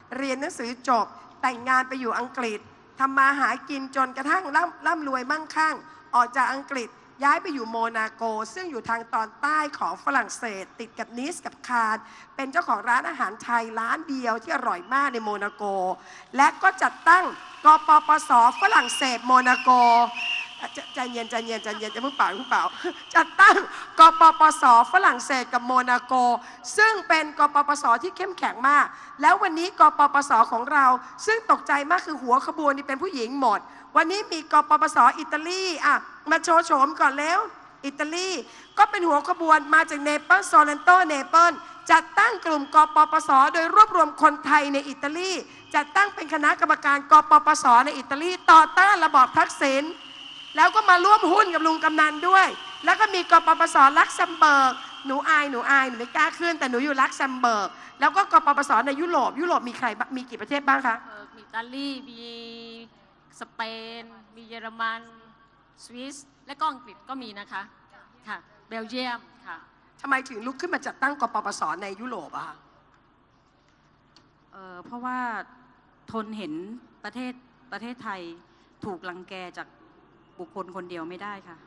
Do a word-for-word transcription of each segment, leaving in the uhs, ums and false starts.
เรียนหนังสือจบแต่งงานไปอยู่อังกฤษทำมาหากินจนกระทั่งร่ำร่ำรวยมั่งคั่งออกจากอังกฤษย้ายไปอยู่โมนาโกซึ่งอยู่ทางตอนใต้ของฝรั่งเศสติดกับนิสกับคานเป็นเจ้าของร้านอาหารไทยร้านเดียวที่อร่อยมากในโมนาโกและก็จัดตั้งกปปส.ฝรั่งเศสโมนาโกใจเย็นใจเย็นใจเย็นจะเพิ่งเปล่าเพิ่งเปล่าจัดตั้งกปปส.ฝรั่งเศสกับโมนาโกซึ่งเป็นกปปส.ที่เข้มแข็งมากแล้ววันนี้กปปส.ของเราซึ่งตกใจมากคือหัวขบวนนี่เป็นผู้หญิงหมดวันนี้มีกปปส.อิตาลีอ่ะมาโชว์โฉมก่อนแล้วอิตาลีก็เป็นหัวขบวนมาจากเนเปิลโซเลนโตเนเปิลจัดตั้งกลุ่มกปปส.โดยรวบรวมคนไทยในอิตาลีจัดตั้งเป็นคณะกรรมการกปปส.ในอิตาลีต่อต้านระบอบทักษิณแล้วก็มาร่วมหุ้นกับลุงกำนันด้วยแล้วก็มีกปปส.ลักเซมเบิร์กหนูอายหนูอายหนูไม่กล้าขึ้นแต่หนูอยู่ลักเซมเบิร์กแล้วก็กปปส.ในยุโรปยุโรปมีใครมีกี่ประเทศบ้างคะมีอิตาลีมีสเปนมีเยอรมันสวิสและก็อังกฤษก็มีนะคะค่ะเบลเยียมค่ะทำไมถึงลุกขึ้นมาจัดตั้งกปปส.ในยุโรปอะคะเอ่อเพราะว่าทนเห็นประเทศประเทศไทยถูกรังแกจากบุคคลคนเดียวไม่ได้ค่ะ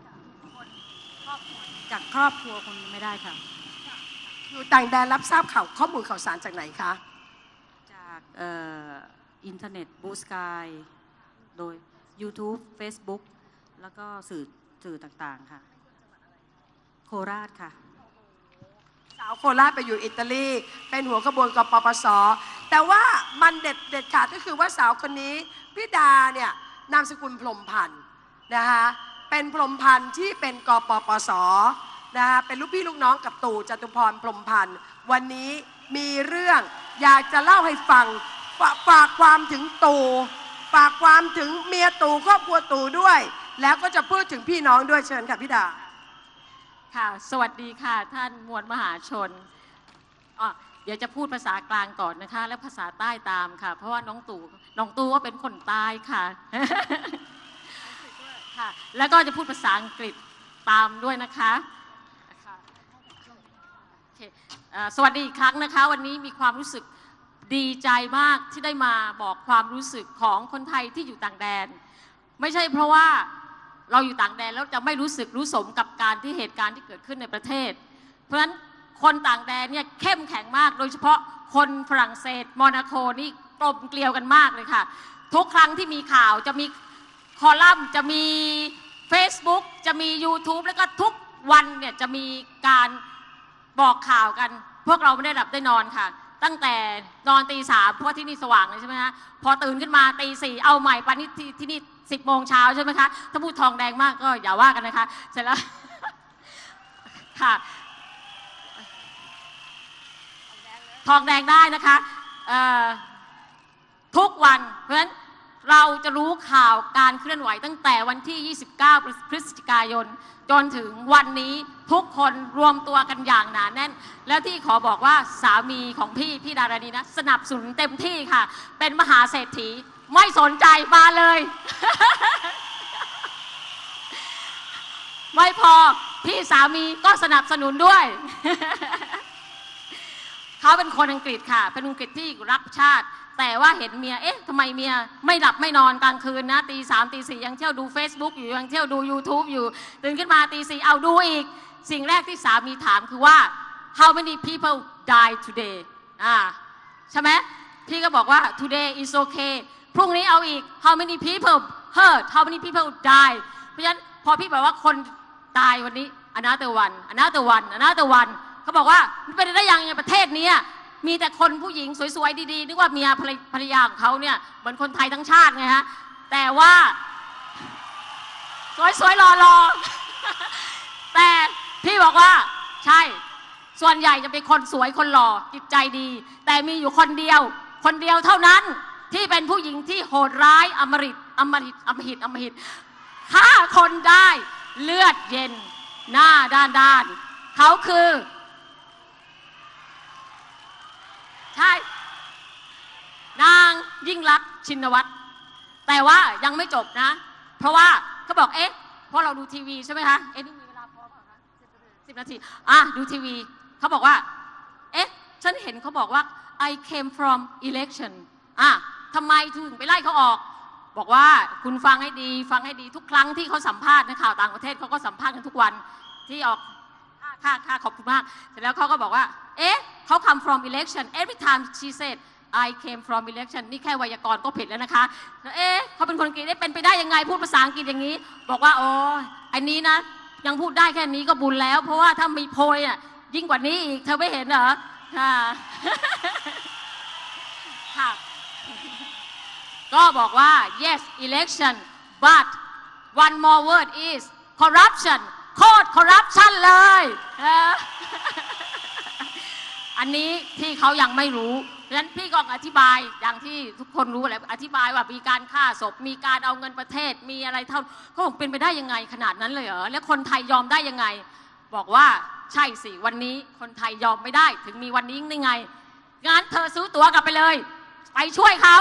จากครอบครัวคนไม่ได้ค่ะอยู่ต่างแดนรับทราบข่าวข้อมูลข่าวสารจากไหนคะจากเอ่ออินเทอร์เน็ตบูสกายโดย YouTube Facebook แล้วก็สื่อสื่อต่างๆค่ะโคราชค่ะสาวโคราชไปอยู่อิตาลีเป็นหัวขบวนกปปส.แต่ว่ามันเด็ดเด็ดขาดก็คือว่าสาวคนนี้พี่ดาเนี่ยนามสกุลพรหมพันธ์นะคะเป็นพรหมพันธ์ที่เป็นกปปส.นะคะเป็นลูกพี่ลูกน้องกับตู่จตุพรพรหมพันธ์วันนี้มีเรื่องอยากจะเล่าให้ฟังฝากความถึงตู่ฝากความถึงเมียตู่ครอบครัวตู่ด้วยแล้วก็จะพูดถึงพี่น้องด้วยเชิญค่ะพี่ดาค่ะสวัสดีค่ะท่านมวลมหาชนอ๋อเดี๋ยวจะพูดภาษากลางก่อนนะคะแล้วภาษาใต้ตามค่ะเพราะว่าน้องตู่น้องตู่ก็เป็นคนใต้ค่ะค่ะแล้วก็จะพูดภาษาอังกฤษตามด้วยนะคะสวัสดีอีกครั้งนะคะวันนี้มีความรู้สึกดีใจมากที่ได้มาบอกความรู้สึกของคนไทยที่อยู่ต่างแดนไม่ใช่เพราะว่าเราอยู่ต่างแดนแล้วจะไม่รู้สึกรู้สมกับการที่เหตุการณ์ที่เกิดขึ้นในประเทศเพราะฉะนั้นคนต่างแดนเนี่ยเข้มแข็งมากโดยเฉพาะคนฝรั่งเศสโมนาโกนี่กลมเกลียวกันมากเลยค่ะทุกครั้งที่มีข่าวจะมีคอลัมน์จะมี Facebook จะมี YouTube แล้วก็ทุกวันเนี่ยจะมีการบอกข่าวกันพวกเราไม่ได้หลับได้นอนค่ะตั้งแต่นอนตีสามเพราะที่นี่สว่างเลยใช่ไหมคะพอตื่นขึ้นมาตีสี่เอาใหม่ปานนี้ที่นี่สิบโมงเช้าใช่ไหมคะถ้าพูดทองแดงมากก็อย่าว่ากันนะคะเสร็จแล้วค่ะทองแดงได้นะคะทุกวันเพราะฉะนั้นเราจะรู้ข่าวการเคลื่อนไหวตั้งแต่วันที่ยี่สิบเก้าพฤศจิกายนจนถึงวันนี้ทุกคนรวมตัวกันอย่างหนาแน่นแล้วที่ขอบอกว่าสามีของพี่พี่ดารานีนะสนับสนุนเต็มที่ค่ะเป็นมหาเศรษฐีไม่สนใจมาเลย ไม่พอพี่สามีก็สนับสนุนด้วย เขาเป็นคนอังกฤษค่ะเป็นอังกฤษที่รักชาติแต่ว่าเห็นเมียเอ๊ะทำไมเมียไม่หลับไม่นอนกลางคืนนะตีสามตีสี่ยังเที่ยวดู Facebook อยู่ยังเที่ยวดู YouTube อยู่ตื่นขึ้นมาตีสี่เอาดูอีกสิ่งแรกที่สามีถามคือว่า how many people die today อ่าใช่ไหมพี่ก็บอกว่า today is okay พรุ่งนี้เอาอีก how many people hurt how many people die เพราะฉะนั้นพอพี่บอกว่าคนตายวันนี้ another one another one another one เขาบอกว่ามันเป็นได้ยังไงประเทศนี้มีแต่คนผู้หญิงสวยๆดีๆนึกว่าเมียภรรยาของเขาเนี่ยเหมือนคนไทยทั้งชาติไงฮะแต่ว่าสวยๆหล่อๆแต่พี่บอกว่าใช่ส่วนใหญ่จะเป็นคนสวยคนหล่อจิตใจดีแต่มีอยู่คนเดียวคนเดียวเท่านั้นที่เป็นผู้หญิงที่โหดร้ายอมฤตอมฤตอมหิตอมหิตฆ่าคนได้เลือดเย็นหน้าด้านๆเขาคือใช่นางยิ่งลักษณ์ชินวัตรแต่ว่ายังไม่จบนะเพราะว่าเขาบอกเอ๊ะเพราะเราดูทีวีใช่ไหมคะเอ๊ะนี่มีเวลาพอเปล่าคะสิบนาทีอ่ะดูทีวีเขาบอกว่าเอ๊ะฉันเห็นเขาบอกว่า I came from election อ่ะทำไมถึงไปไล่เขาออกบอกว่าคุณฟังให้ดีฟังให้ดีทุกครั้งที่เขาสัมภาษณ์ในข่าวต่างประเทศเขาก็สัมภาษณ์กันทุกวันที่ออกค่าค่าขอบคุณมากเสร็จแล้วเขาก็บอกว่าเอ๊ะเขา come from election every time she said I came from election นี่แค่ไวยากรณ์ก็ผิดแล้วนะคะเอ๊ะเขาเป็นคนอังกฤษได้เป็นไปได้ยังไงพูดภาษาอังกฤษอย่างนี้บอกว่าโอ้อันนี้นะยังพูดได้แค่นี้ก็บุญแล้วเพราะว่าถ้ามีโพยอ่ะยิ่งกว่านี้อีกเธอไม่เห็นเหรอค่ะค่ะก็บอกว่า yes election but one more word is corruption โคตร corruption เลยอันนี้ที่เขายังไม่รู้เพราะฉะนั้นพี่ก็อธิบายอย่างที่ทุกคนรู้แหละอธิบายว่ามีการฆ่าศพมีการเอาเงินประเทศมีอะไรเท่าก็คงเป็นไปได้ยังไงขนาดนั้นเลยเหรอแล้วคนไทยยอมได้ยังไงบอกว่าใช่สิวันนี้คนไทยยอมไม่ได้ถึงมีวันนี้ได้ไงงั้นเธอซื้อตั๋วกลับไปเลยไปช่วยเขา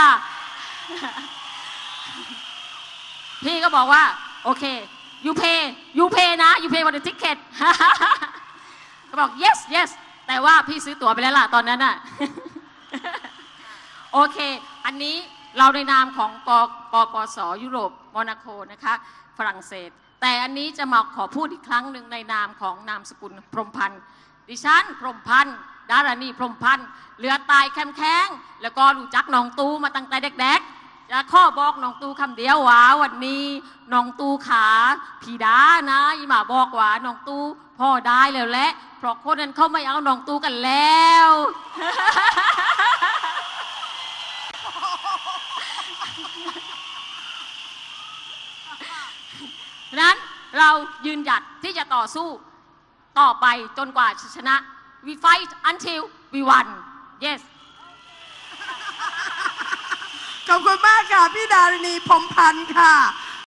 พี่ก็บอกว่าโอเค you pay you pay นะ you pay for the ticket ก็บอก yes yes แต่ว่าพี่ซื้อตั๋วไปแล้วล่ะตอนนั้นน่ะ โอเคอันนี้เราในนามของกปปสยุโรปโมนาโกนะคะฝรั่งเศสแต่อันนี้จะมาขอพูดอีกครั้งหนึ่งในนามของนามสกุลพรหมพันธ์ดิฉันพรหมพันธ์ดารณีพรหมพันธ์เรือตายแคมแข้งแล้วก็รู้จักน้องตูมาตั้งแต่เด็กๆจะข้อบอกน้องตูคำเดียวว่าวันนี้น้องตูขาผีดานะยี่หมาบอกว่าน้องตูพ่อได้แล้วแหละเพราะคนนั้นเขาไม่เอาน้องตูกันแล้วนั้นเรายืนหยัดที่จะต่อสู้ต่อไปจนกว่าจะชนะ we fight until we won yes ขอบคุณมากค่ะพี่ดารณีพรหมพันธ์ค่ะ